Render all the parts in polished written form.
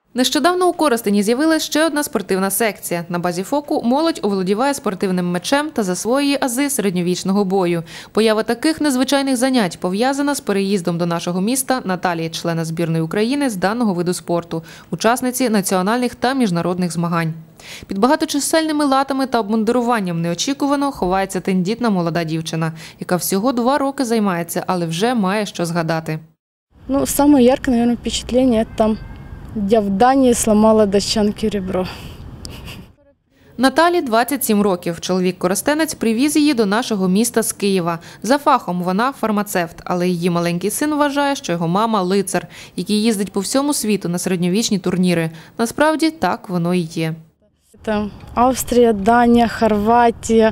Нещодавно у Коростені з'явилася ще одна спортивна секція. На базі ФОКу молодь оволодіває спортивним мечем та засвоює ази середньовічного бою. Поява таких незвичайних занять пов'язана з переїздом до нашого міста Наталії, члена збірної України з даного виду спорту, учасниці національних та міжнародних змагань. Під багаточисельними латами та обмундируванням неочікувано ховається тендітна молода дівчина, яка всього 2 роки займається, але вже має що згадати. Самое яркое, наверное, впечатление – это я в Данії сломала дощанки ребро. Наталі 27 років. Чоловік-коростенець привіз її до нашого міста з Києва. За фахом вона фармацевт, але її маленький син вважає, що його мама – лицар, який їздить по всьому світу на середньовічні турніри. Насправді, так воно і є. Це Австрія, Данія, Хорватія,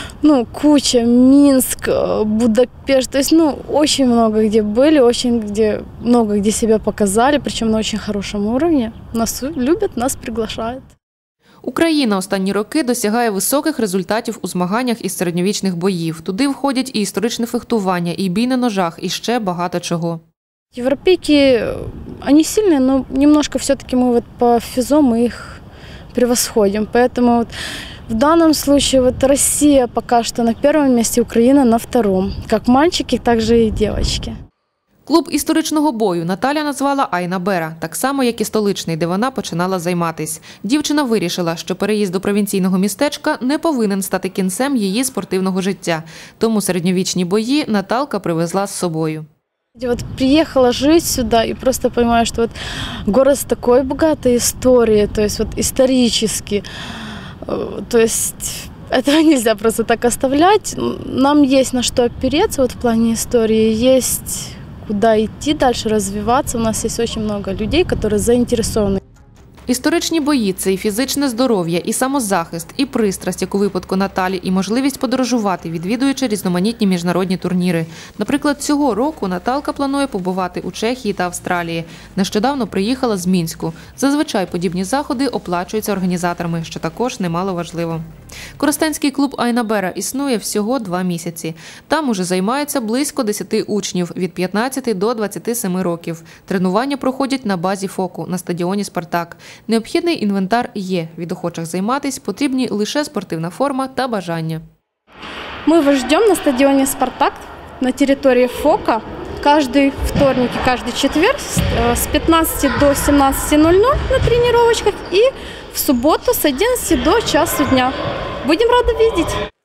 куча, Минск, Будапешт. То есть, очень много где были, много где себя показали, причем на очень хорошем уровне. Нас любят, нас приглашают. Україна останні роки досягає високих результатів у змаганнях із середньовічних боїв. Туди входять і історичне фехтування, і бій на ножах, і ще багато чого. Европейки, они сильные, но немножко все-таки мы по физо мы их превосходим. Поэтому в данном случае Россия пока что на первом месте, Украина на втором. Как мальчики, так же и девочки. Клуб історичного бою Наталя назвала Айна Бера, так само, як і столичний, де вона починала займатись. Дівчина вирішила, що переїзд до провінційного містечка не повинен стати кінцем її спортивного життя. Тому середньовічні бої Наталка привезла з собою. Приехала жить сюда и просто понимаю, что город с такой богатой историей, то есть исторически. То есть этого нельзя просто так оставлять. Нам есть на что опереться в плане истории, есть куда идти дальше, развиваться. У нас есть очень много людей, которые заинтересованы. Історичні бої – це і фізичне здоров'я, і самозахист, і пристрасть, як у випадку Наталі, і можливість подорожувати, відвідуючи різноманітні міжнародні турніри. Наприклад, цього року Наталка планує побувати у Чехії та Австралії. Нещодавно приїхала з Мінську. Зазвичай подібні заходи оплачуються організаторами, що також немало важливо. Коростенський клуб Айна Бера існує всього 2 місяці. Там уже займаються близько 10 учнів від 15 до 27 років. Тренування проходять на базі ФОКу на стадіоні «Спартак». Необхідний інвентар є. Від охочих займатись потрібні лише спортивна форма та бажання. Ми вас чекаємо на стадіоні «Спартак» на території ФОКа. Каждый вторник и каждый четверг с 15 до 17:00 на тренировочках и в субботу с 11 до часу дня. Будем рады видеть!